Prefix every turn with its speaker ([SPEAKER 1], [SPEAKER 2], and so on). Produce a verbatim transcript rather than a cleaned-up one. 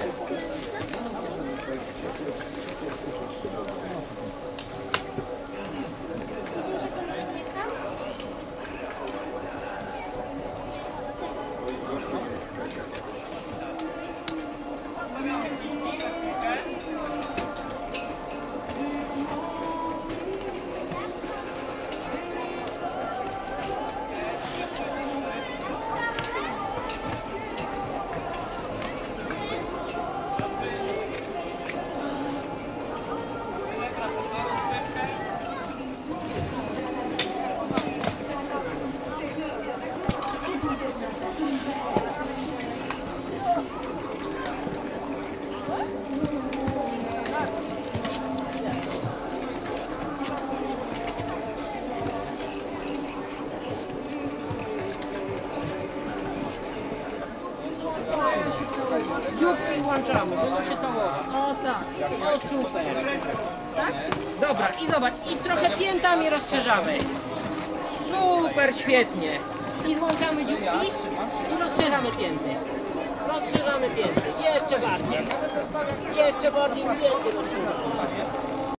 [SPEAKER 1] wszystkim.
[SPEAKER 2] Dzióbki włączamy, będą się całować. O tak, o super. Tak? Dobra, i zobacz, i trochę piętami rozszerzamy. Super, świetnie. I złączamy dzióbki i rozszerzamy pięty. Rozszerzamy pięty, jeszcze bardziej. Jeszcze bardziej pięty rozszerzamy.